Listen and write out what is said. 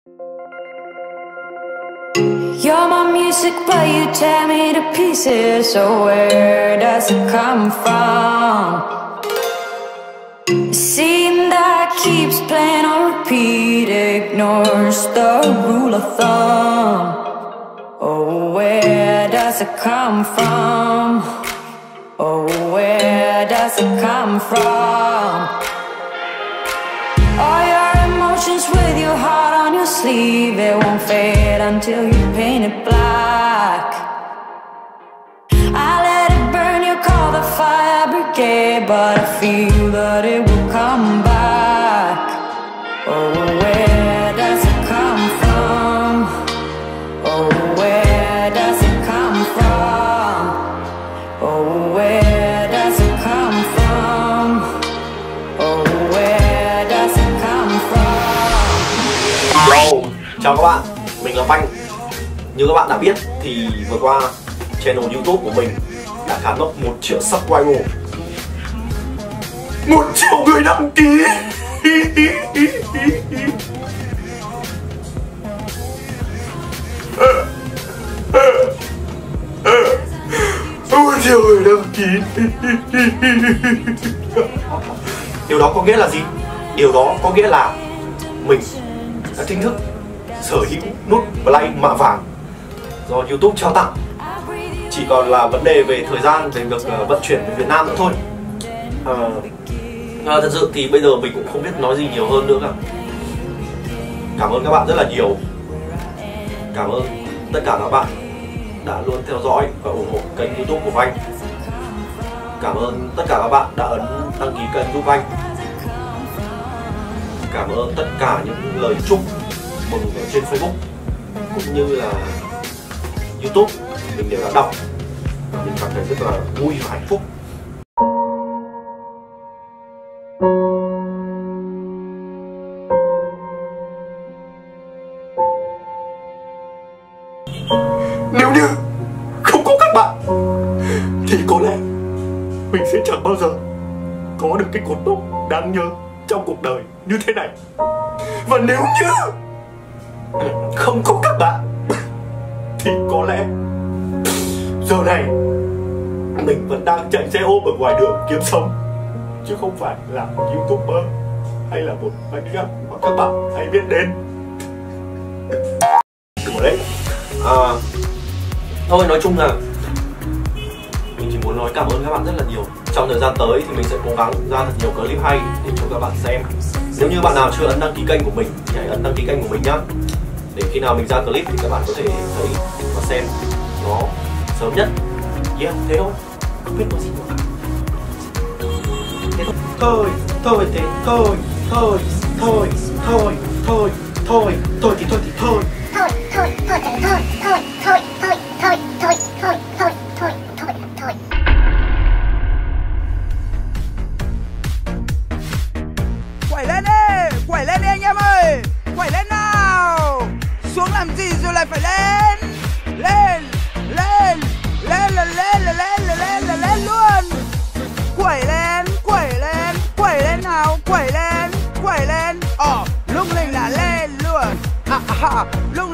You're my music, but you tear me to pieces. So where does it come from? A scene that keeps playing on repeat, ignores the rule of thumb. Oh, where does it come from? Oh, where does it come from? All your emotions with your heart on your sleeve, it won't fade until you paint it black. I let it burn, you call the fire brigade, but I feel that it will come back. Oh, where does it come from? Oh, where does it come from? Oh, where does it come from? Oh, where does it come from? Hello, chào các bạn, mình là Phanh. Như các bạn đã biết thì vừa qua channel YouTube của mình đã khá mốc 1 triệu subscriber, 1 triệu người đăng ký. Một triệu người đăng ký. Điều đó có nghĩa là gì? Điều đó có nghĩa là mình đã chính thức sở hữu nút play mạ vàng do YouTube trao tặng. Chỉ còn là vấn đề về thời gian, về việc vận chuyển về Việt Nam nữa thôi. Thật sự thì bây giờ mình cũng không biết nói gì nhiều hơn nữa cả. Cảm ơn các bạn rất là nhiều. Cảm ơn tất cả các bạn đã luôn theo dõi và ủng hộ kênh YouTube của Phanh. Cảm ơn tất cả các bạn đã ấn đăng ký kênh giúp Phanh. Cảm ơn tất cả những lời chúc mừng ở trên Facebook cũng như là YouTube mình đều đã đọc. Mình cảm thấy rất là vui và hạnh phúc. Nếu như không có các bạn thì có lẽ mình sẽ chẳng bao giờ có được cái cột mốc đáng nhớ trong cuộc đời như thế này. Và nếu như không có các bạn thì có lẽ giờ này mình vẫn đang chạy xe ôm ở ngoài đường kiếm sống, chứ không phải là một YouTuber hay là một bodyguard mà các bạn hãy biết đến. Đùa đấy. Thôi nói chung là mình chỉ muốn nói cảm ơn các bạn rất là nhiều. Trong thời gian tới thì mình sẽ cố gắng ra thật nhiều clip hay để cho các bạn xem. Nếu như bạn nào chưa ấn đăng ký kênh của mình thì hãy ấn đăng ký kênh của mình nhá, để khi nào mình ra clip thì các bạn có thể thấy và xem nó sớm nhất. Yeah, thế thôi, không biết nói gì nữa. Thế thôi. Thôi thì thôi. Quẩy lên đi anh em ơi, quẩy lên nào. Xuống làm gì rồi lại phải lên. Lên luôn. Quẩy lên nào, quẩy lên. Lung linh là lên luôn. Lung